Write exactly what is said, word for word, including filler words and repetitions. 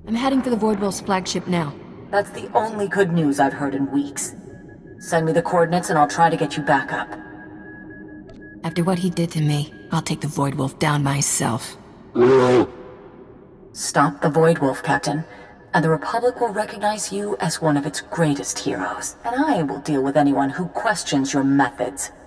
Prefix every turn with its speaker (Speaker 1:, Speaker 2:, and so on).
Speaker 1: I'm heading for the Void Wolf's flagship now.
Speaker 2: That's the only good news I've heard in weeks. Send me the coordinates and I'll try to get you back up.
Speaker 1: After what he did to me, I'll take the Void Wolf down myself.
Speaker 2: Stop the Void Wolf, Captain, and the Republic will recognize you as one of its greatest heroes. And I will deal with anyone who questions your methods.